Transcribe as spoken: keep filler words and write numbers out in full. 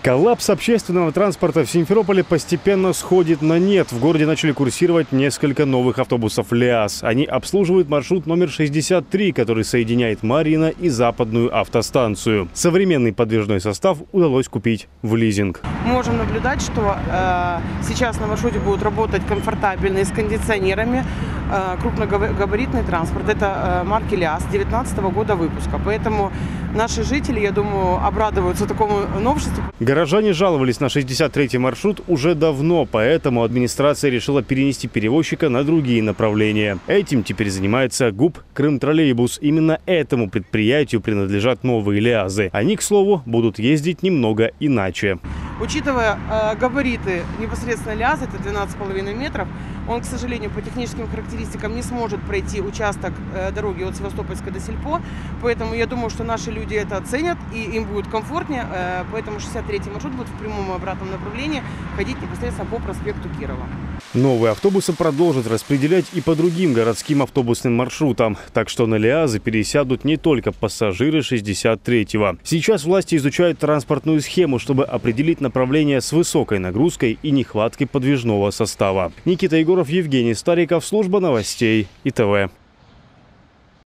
Коллапс общественного транспорта в Симферополе постепенно сходит на нет. В городе начали курсировать несколько новых автобусов ЛиАЗ. Они обслуживают маршрут номер шестьдесят три, который соединяет Марьино и Западную автостанцию. Современный подвижной состав удалось купить в лизинг. Мы можем наблюдать, что э, сейчас на маршруте будут работать комфортабельные с кондиционерами э, крупногабаритный транспорт. Это э, марки ЛиАЗ две тысячи девятнадцатого года выпуска. Поэтому наши жители, я думаю, обрадуются такому новшеству. Горожане жаловались на шестьдесят третий маршрут уже давно, поэтому администрация решила перенести перевозчика на другие направления. Этим теперь занимается ГУП «Крымтроллейбус». Именно этому предприятию принадлежат новые ЛиАЗы. Они, к слову, будут ездить немного иначе. Учитывая э, габариты непосредственно ЛиАЗа, это двенадцать с половиной метров, он, к сожалению, по техническим характеристикам не сможет пройти участок э, дороги от Севастопольска до Сельпо. Поэтому я думаю, что наши люди это оценят и им будет комфортнее. Э, поэтому шестьдесят третий маршрут будет в прямом и обратном направлении ходить непосредственно по проспекту Кирова. Новые автобусы продолжат распределять и по другим городским автобусным маршрутам. Так что на ЛиАЗы пересядут не только пассажиры шестьдесят третьего. Сейчас власти изучают транспортную схему, чтобы определить направление с высокой нагрузкой и нехваткой подвижного состава. Никита Егоров, Евгений Стариков, служба новостей И Т В.